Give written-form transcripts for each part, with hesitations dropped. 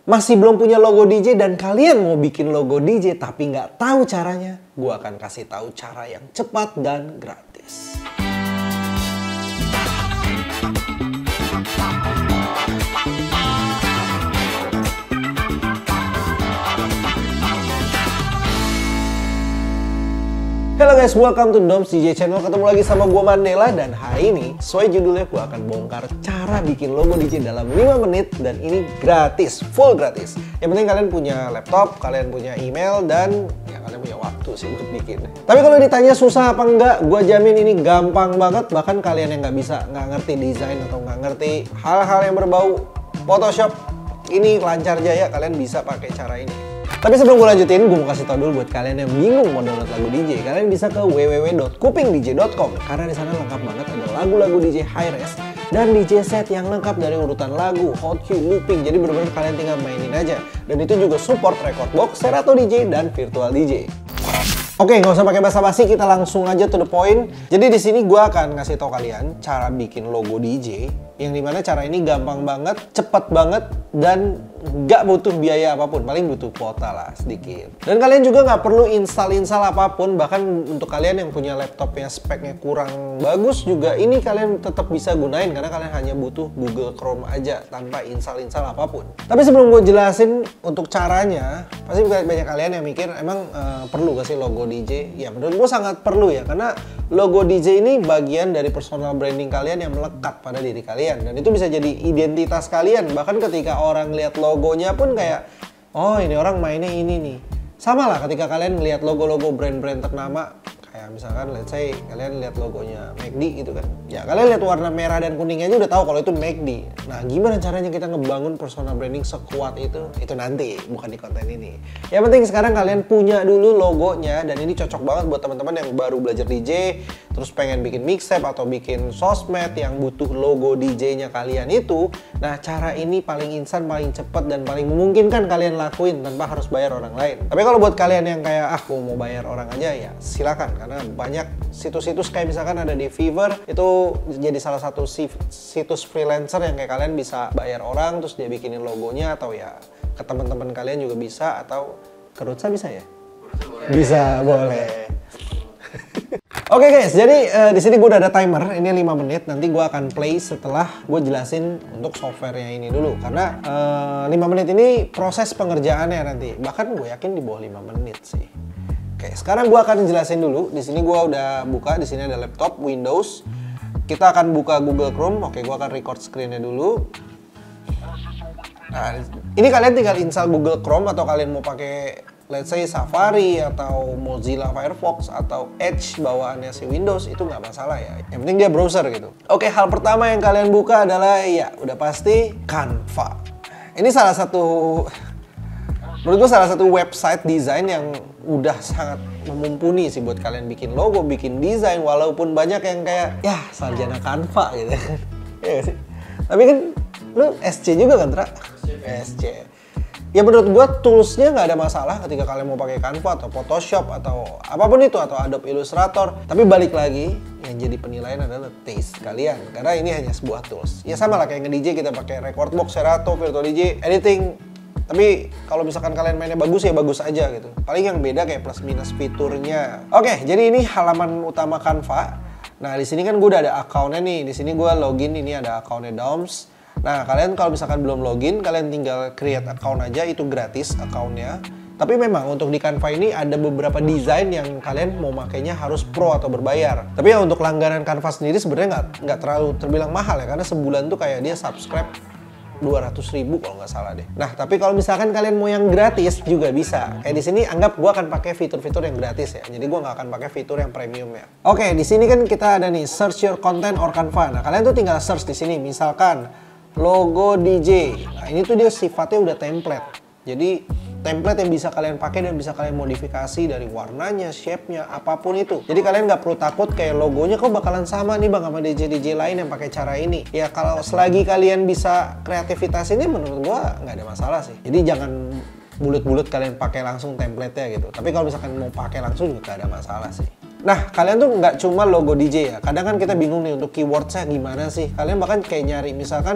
Masih belum punya logo DJ dan kalian mau bikin logo DJ tapi nggak tahu caranya? Gua akan kasih tahu cara yang cepat dan gratis. Halo guys, welcome to Doms DJ Channel. Ketemu lagi sama gue Mandela. Dan hari ini, sesuai judulnya, gue akan bongkar cara bikin logo DJ dalam 5 menit. Dan ini gratis, full gratis. Yang penting kalian punya laptop, kalian punya email, dan ya kalian punya waktu sih untuk bikin. Tapi kalau ditanya susah apa enggak, gue jamin ini gampang banget. Bahkan kalian yang nggak ngerti desain atau nggak ngerti hal-hal yang berbau Photoshop, ini lancar jaya, kalian bisa pakai cara ini. Tapi sebelum gue lanjutin, gue mau kasih tau dulu buat kalian yang bingung mau download lagu DJ. Kalian bisa ke www.kupingdj.com karena di sana lengkap banget ada lagu-lagu DJ high-res dan DJ set yang lengkap dari urutan lagu, hot cue, looping. Jadi bener-bener kalian tinggal mainin aja. Dan itu juga support record box, Serato DJ, dan virtual DJ. Oke, nggak usah pakai basa-basi, kita langsung aja to the point. Jadi di sini gue akan ngasih tau kalian cara bikin logo DJ, yang dimana cara ini gampang banget, cepet banget, dan nggak butuh biaya apapun, paling butuh kuota lah sedikit. Dan kalian juga nggak perlu install apapun, bahkan untuk kalian yang punya laptop yang speknya kurang bagus juga, ini kalian tetap bisa gunain karena kalian hanya butuh Google Chrome aja tanpa install apapun. Tapi sebelum gue jelasin untuk caranya, pasti banyak kalian yang mikir emang perlu gak sih logo DJ? Ya menurut gue sangat perlu ya, karena logo DJ ini bagian dari personal branding kalian yang melekat pada diri kalian, dan itu bisa jadi identitas kalian. Bahkan ketika orang lihat logonya pun kayak, oh ini orang mainnya ini nih. Sama lah ketika kalian lihat logo-logo brand-brand ternama, kayak misalkan let's say kalian lihat logonya McD gitu kan, ya kalian lihat warna merah dan kuningnya aja udah tahu kalau itu McD. Nah gimana caranya kita ngebangun personal branding sekuat itu nanti, bukan di konten ini. Yang penting sekarang kalian punya dulu logonya, dan ini cocok banget buat teman-teman yang baru belajar DJ terus pengen bikin mixtape atau bikin sosmed yang butuh logo DJ-nya kalian itu. Nah cara ini paling instan, paling cepat, dan paling memungkinkan kalian lakuin tanpa harus bayar orang lain. Tapi kalau buat kalian yang kayak aku mau bayar orang aja, ya silakan, karena banyak situs-situs kayak misalkan ada di Fiverr, itu jadi salah satu situs freelancer yang kayak kalian bisa bayar orang terus dia bikinin logonya, atau ya ke teman-teman kalian juga bisa, atau ke Rutsa bisa ya? Bisa, boleh. Oke guys, jadi di sini gue udah ada timer, ini 5 menit, nanti gue akan play setelah gue jelasin untuk softwarenya ini dulu, karena 5 menit ini proses pengerjaannya nanti, bahkan gue yakin di bawah 5 menit sih. Oke, sekarang gue akan jelasin dulu. Di sini gue udah buka, di sini ada laptop Windows. Kita akan buka Google Chrome. Oke, gue akan record screen-nya dulu. Nah, ini kalian tinggal install Google Chrome, atau kalian mau pakai let's say Safari atau Mozilla Firefox atau Edge bawaannya si Windows, itu nggak masalah ya. Yang penting dia browser gitu. Oke, hal pertama yang kalian buka adalah ya udah pasti Canva. Ini salah satu, menurut gue salah satu website desain yang udah sangat mumpuni sih buat kalian bikin logo, bikin desain, walaupun banyak yang kayak ya sarjana Canva gitu. Ya gak sih? Tapi kan lu SC juga kan, Tra? SC. Ya menurut gua toolsnya nggak ada masalah ketika kalian mau pakai Canva atau Photoshop atau apapun itu, atau Adobe Illustrator. Tapi balik lagi, yang jadi penilaian adalah taste kalian, karena ini hanya sebuah tools. Ya sama lah kayak nge-DJ kita pakai record box, Serato, virtual DJ, editing. Tapi kalau misalkan kalian mainnya bagus ya bagus aja gitu. Paling yang beda kayak plus minus fiturnya. Oke, jadi ini halaman utama Canva. Nah di sini kan gue udah ada akunnya nih. Di sini gue login, ini ada akunnya Doms. Nah kalian kalau misalkan belum login, kalian tinggal create account aja, itu gratis akunnya. Tapi memang untuk di Canva ini ada beberapa desain yang kalian mau makainya harus pro atau berbayar. Tapi ya untuk langganan Canva sendiri sebenarnya nggak terlalu terbilang mahal ya, karena sebulan tuh kayak dia subscribe 200.000 kalau nggak salah deh. Nah, tapi kalau misalkan kalian mau yang gratis juga bisa. Kayak di sini anggap gue akan pakai fitur-fitur yang gratis ya. Jadi gue nggak akan pakai fitur yang premium ya. Oke, di sini kan kita ada nih search your content or Canva. Nah, kalian tuh tinggal search di sini. Misalkan logo DJ. Nah, ini tuh dia sifatnya udah template. Jadi template yang bisa kalian pakai dan bisa kalian modifikasi dari warnanya, shape-nya, apapun itu. Jadi kalian nggak perlu takut kayak logonya kok bakalan sama nih bang sama DJ-DJ lain yang pakai cara ini. Ya kalau selagi kalian bisa kreativitas ini, menurut gua nggak ada masalah sih. Jadi jangan bulut-bulut kalian pakai langsung template-nya gitu. Tapi kalau misalkan mau pakai langsung juga nggak ada masalah sih. Nah, kalian tuh nggak cuma logo DJ ya. Kadang kan kita bingung nih untuk keywordsnya gimana sih. Kalian bahkan kayak nyari misalkan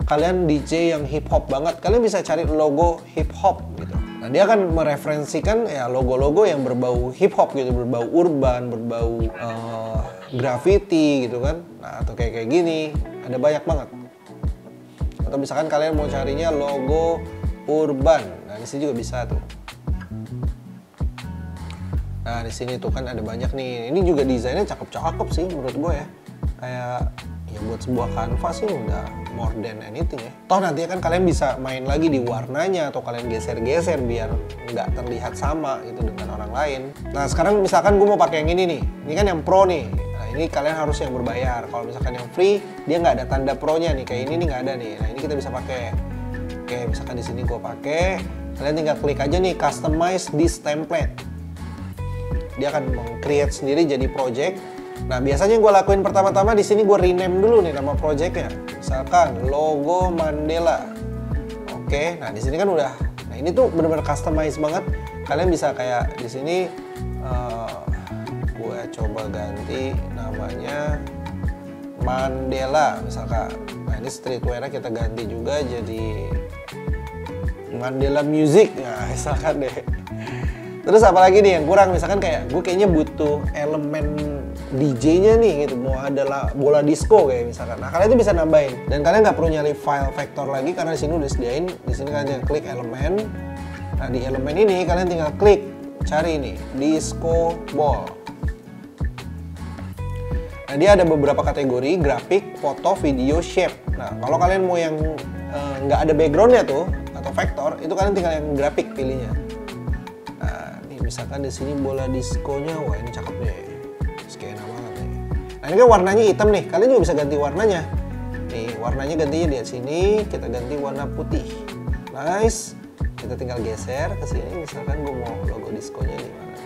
kalian DJ yang hip hop banget, kalian bisa cari logo hip hop gitu. Nah, dia akan mereferensikan ya logo-logo yang berbau hip hop gitu, berbau urban, berbau graffiti gitu kan. Nah, atau kayak gini, ada banyak banget. Atau misalkan kalian mau carinya logo urban, nah di sini juga bisa tuh. Nah di sini tuh kan ada banyak nih. Ini juga desainnya cakep-cakep sih menurut gue ya. Kayak ya buat sebuah kanvas sih udah more than anything ya. Toh nanti kan kalian bisa main lagi di warnanya atau kalian geser-geser biar nggak terlihat sama gitu dengan orang lain. Nah sekarang misalkan gue mau pakai yang ini nih. Ini kan yang pro nih. Nah ini kalian harus yang berbayar. Kalau misalkan yang free dia nggak ada tanda pro-nya nih. Kayak ini nih nggak ada nih. Nah ini kita bisa pakai. Oke misalkan di sini gue pakai. Kalian tinggal klik aja nih customize this template. Dia akan meng-create sendiri jadi project. Nah, biasanya gue lakuin pertama-tama di sini gue rename dulu nih nama projectnya. Misalkan logo Mandela. Oke, nah di sini kan udah. Nah, ini tuh benar-benar customize banget. Kalian bisa kayak di sini gue coba ganti namanya Mandela misalkan. Nah, ini streetwear-nya kita ganti juga jadi Mandela Music. Nah, misalkan deh. Terus apalagi nih yang kurang, misalkan kayak gue kayaknya butuh elemen DJ-nya nih gitu, mau ada bola disco kayak misalkan. Nah kalian tuh bisa nambahin dan kalian nggak perlu nyari file vektor lagi karena di sini udah sediain. Di sini kalian tinggal klik elemen. Nah di elemen ini kalian tinggal klik cari nih disco ball. Nah dia ada beberapa kategori, grafik, foto, video, shape. Nah kalau kalian mau yang nggak ada backgroundnya tuh atau vektor, itu kalian tinggal yang grafik pilihnya. Misalkan di sini bola diskonya, wah ini cakep deh, skena banget nih. Nah ini kan warnanya hitam nih, kalian juga bisa ganti warnanya. Nih warnanya gantinya di sini, kita ganti warna putih. Nice, kita tinggal geser ke sini. Misalkan gue mau logo diskonya di mana?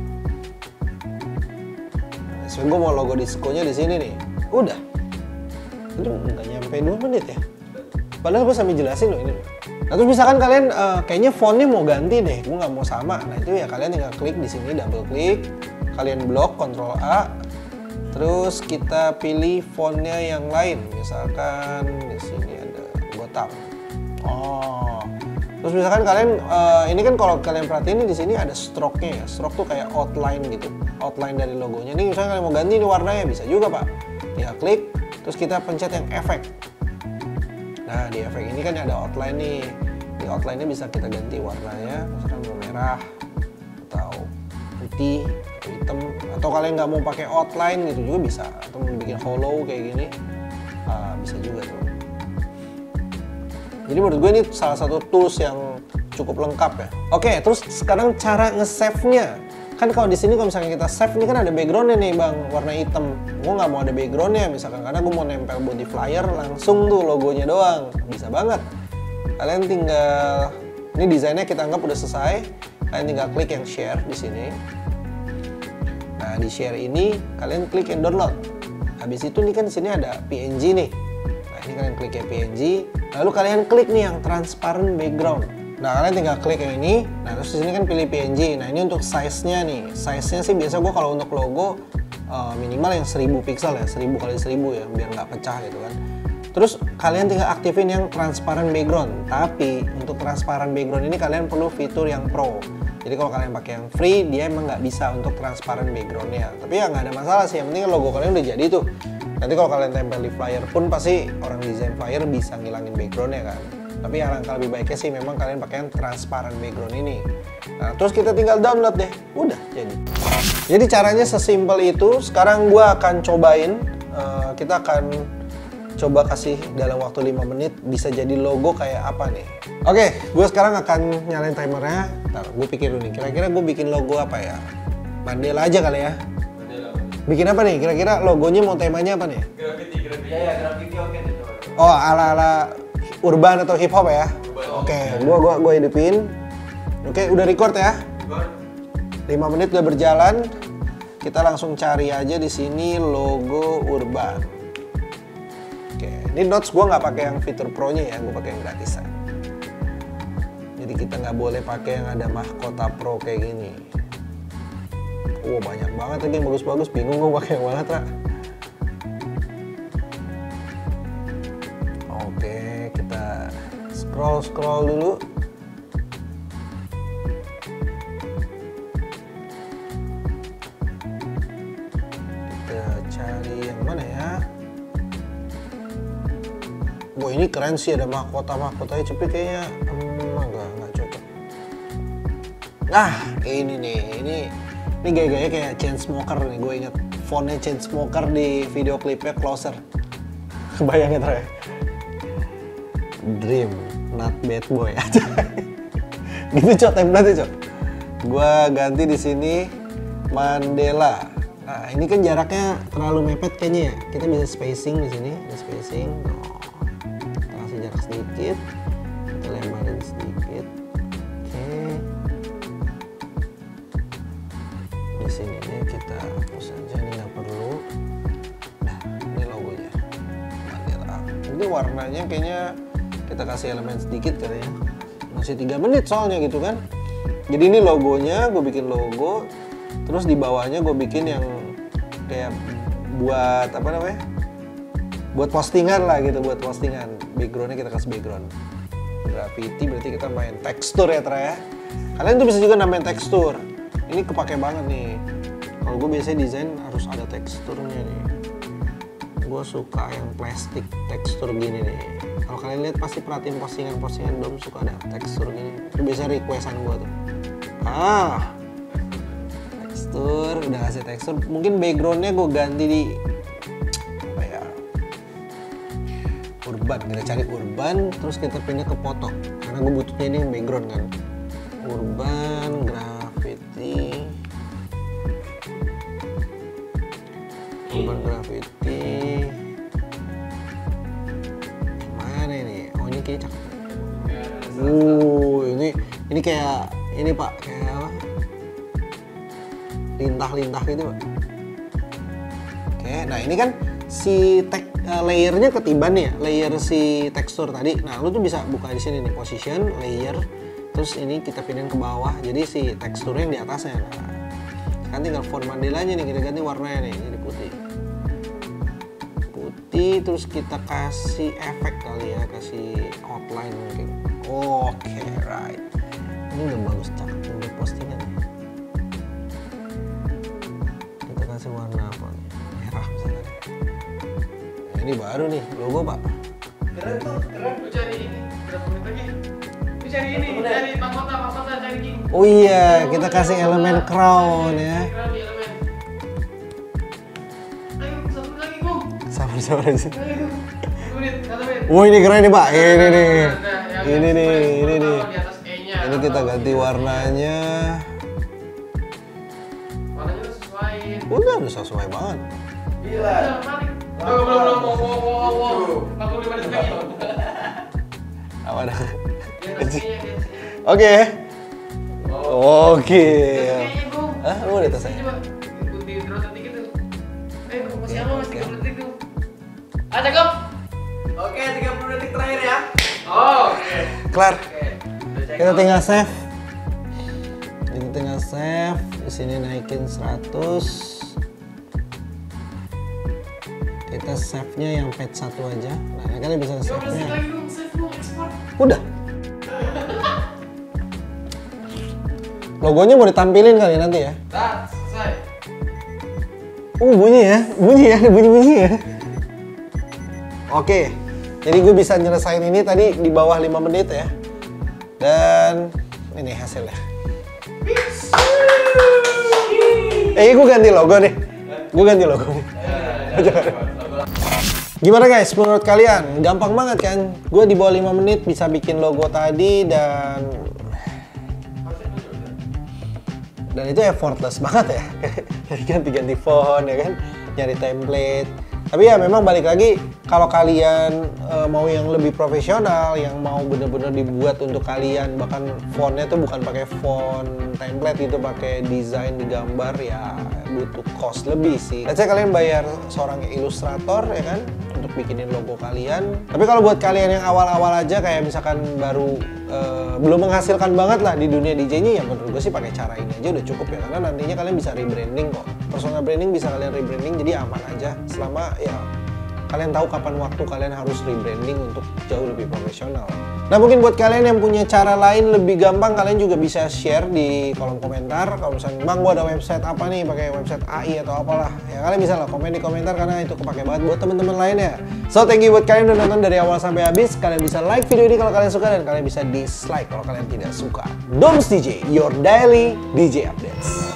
Nah, so gue mau logo diskonya di sini nih, udah. Ini nggak nyampe 2 menit ya. Padahal gue sambil jelasin loh ini. Nah terus misalkan kalian kayaknya fontnya mau ganti deh, gue nggak mau sama. Nah itu ya kalian tinggal klik di sini, double klik, kalian blok, Ctrl A, terus kita pilih fontnya yang lain. Misalkan di sini ada Gotham. Oh, terus misalkan kalian ini kan kalau kalian perhatiin di sini ada stroke-nya ya. Stroke tuh kayak outline gitu, outline dari logonya. Nih misalkan kalian mau ganti nih warnanya bisa juga pak. Tinggal klik, terus kita pencet yang efek. Nah di efek ini kan ada outline nih. Di outline-nya bisa kita ganti warnanya, misalkan mau merah atau putih atau hitam. Atau kalian nggak mau pakai outline gitu juga bisa. Atau mau bikin hollow kayak gini, bisa juga tuh. Jadi menurut gue ini salah satu tools yang cukup lengkap ya. Oke, terus sekarang cara nge-save-nya. Kan kalau di sini kalau misalnya kita save ini kan ada background-nya nih bang, warna hitam. Gue nggak mau ada background-nya misalkan karena gue mau nempel buat di flyer langsung tuh logonya doang. Bisa banget. Kalian tinggal, ini desainnya kita anggap udah selesai. Kalian tinggal klik yang share di sini. Nah di share ini kalian klik yang download. Habis itu nih kan di sini ada PNG nih. Nah ini kalian klik yang PNG. Lalu kalian klik nih yang transparent background. Nah kalian tinggal klik yang ini. Nah terus di sini kan pilih PNG. Nah ini untuk size-nya nih. Size-nya sih biasa gue kalau untuk logo minimal yang 1000 pixel ya, 1000 kali 1000 ya, biar nggak pecah gitu kan. Terus kalian tinggal aktifin yang transparent background. Tapi untuk transparent background ini kalian perlu fitur yang pro. Jadi kalau kalian pakai yang free, dia emang nggak bisa untuk transparent backgroundnya. Tapi ya nggak ada masalah sih. Yang penting logo kalian udah jadi tuh. Nanti kalau kalian tempel di flyer pun pasti orang desain flyer bisa ngilangin backgroundnya kan. Tapi alangkah lebih baiknya sih memang kalian pakai yang transparent background ini. Nah terus kita tinggal download deh. Udah jadi. Jadi caranya sesimpel itu. Sekarang gue akan cobain. Kita akan coba kasih dalam waktu 5 menit bisa jadi logo kayak apa nih. Oke, gue sekarang akan nyalain timernya. Ntar gue pikir dulu nih, kira-kira gue bikin logo apa ya? Mandela aja kali ya. Mandela. Bikin apa nih? Kira-kira logonya mau temanya apa nih? Graffiti. Ya, graffiti oke nih. Oh, ala-ala urban atau hip hop ya? Oke, gue hidupin. Oke, udah record ya? 5 menit udah berjalan. Kita langsung cari aja di sini logo urban. Oke, ini notes gue nggak pakai yang fitur pro-nya ya, gue pakai yang gratisan. Jadi kita nggak boleh pakai yang ada mahkota pro kayak gini. Banyak banget lagi yang bagus-bagus, bingung gue pakai yang mana, Tra. Oke, scroll dulu. Kita cari yang mana ya? Wah, ini keren sih, ada mahkota-mahkotanya, tapi kayaknya nggak cocok. Nah, ini nih, ini gaya-gaya kayak Chainsmoker nih, gue inget fontnya Chainsmoker di video klipnya Closer. Kebayangin ya? Dream, not bad boy aja. Gitu cok, template cok. Gue ganti di sini Mandela. Nah, ini kan jaraknya terlalu mepet kayaknya ya. Kita bisa spacing di sini, spacing. Kita kasih jarak sedikit, kita lebarin sedikit. Oke. Di sini nih kita hapus aja, ini nggak perlu. Nah, ini logonya Mandela. Ini warnanya kayaknya kita kasih elemen sedikit kali ya. Masih 3 menit soalnya gitu kan. Jadi ini logonya, gue bikin logo. Terus di bawahnya gue bikin yang kayak buat apa namanya? Buat postingan lah gitu, buat postingan. Backgroundnya kita kasih background graffiti, berarti kita main tekstur ya Tra ya. Kalian tuh bisa juga namain tekstur. Ini kepake banget nih. Kalau gue biasanya desain harus ada teksturnya nih. Gue suka yang plastik tekstur gini nih. Kalau kalian lihat pasti perhatiin postingan Dom suka ada tekstur gini. Itu biasa requestan gue tuh. Tekstur, udah kasih tekstur. Mungkin backgroundnya gue ganti di apa ya? Urban. Kita cari urban, terus kita pindah ke foto. Karena gue butuhnya ini background kan. Urban, graffiti. Urban graffiti. Mana ini? Oh, ini kayak cakep. Ini kayak ini Pak, kayak apa? Lintah-lintah gitu Pak. Oke, nah ini kan si layernya ketiban ya, layer si tekstur tadi. Nah, lu tuh bisa buka di sini nih, position, layer, terus ini kita pindahin ke bawah. Jadi si teksturnya yang di atasnya. Nah, sekarang tinggal font Mandelanya nih, kita ganti warnanya nih, jadi putih. Putih, terus kita kasih efek kali ya, kasih outline mungkin. Oke, right. Ini udah bagus, cakep untuk postingan. Kita kasih warna apa nih? Merah misalnya. Nah, ini baru nih logo Pak. Keren tuh, keren. Lu cari ini, berapa menit lagi? Lu cari ini, cari mahkota, cari gini. Oh iya, kita kasih elemen crown ya. Crown di elemen. Ayo, 1 menit lagi Gung. Sabar aja. Ayo Gung, 1 menit, 1 menit. Oh, ini keren nih Pak. Ini nih. Nah, Ini nih. di atas E-nya. Ini kita ganti warnanya. Warnanya udah sesuaiin. Udah sesuai banget. Gila. Belum. Wow. 45 detik lagi. Apa dah? Di atas E-nya. Oke. Oke. E-nya Gung. Hah, lu udah atas Coba. Di drone dikit tuh. Gung, masih lama, masih 30 detik tuh. Ah, cakep. Oke, 30 detik terakhir ya. Oke. Kelar. Oke. Kita tinggal save. Di sini naikin 100. Kita save-nya yang page 1 aja. Nah, kalian bisa save-nya. Lagi Gung, save Gung, export. Udah. Logonya mau ditampilin kali nanti ya. Dah, selesai. Bunyi ya, bunyi ya. Oke, jadi gue bisa nyelesain ini tadi di bawah 5 menit ya. Dan ini hasilnya. Gue ganti logo nih. Gimana guys, menurut kalian? Gampang banget kan? Gue di bawah 5 menit bisa bikin logo tadi dan itu effortless banget ya. Ganti font ya kan, nyari template. Tapi ya memang balik lagi, kalau kalian mau yang lebih profesional, yang mau bener-bener dibuat untuk kalian, bahkan fontnya tuh bukan pakai font template gitu, pakai desain digambar, ya butuh cost lebih sih. Let's say kalian bayar seorang ilustrator ya kan, untuk bikinin logo kalian. Tapi kalau buat kalian yang awal-awal aja, kayak misalkan baru belum menghasilkan banget lah di dunia DJ-nya, ya menurut gue sih pakai cara ini aja udah cukup ya, karena nantinya kalian bisa rebranding kok. Personal branding bisa kalian rebranding, jadi aman aja selama ya kalian tahu kapan waktu kalian harus rebranding untuk jauh lebih profesional. Nah mungkin buat kalian yang punya cara lain lebih gampang, kalian juga bisa share di kolom komentar. Kalau misalnya bang gua ada website apa nih, pakai website AI atau apalah, ya kalian bisa lah komen di komentar karena itu kepake banget buat teman-teman lainnya. So thank you buat kalian udah nonton dari awal sampai habis. Kalian bisa like video ini kalau kalian suka dan kalian bisa dislike kalau kalian tidak suka. Doms DJ, your daily DJ updates.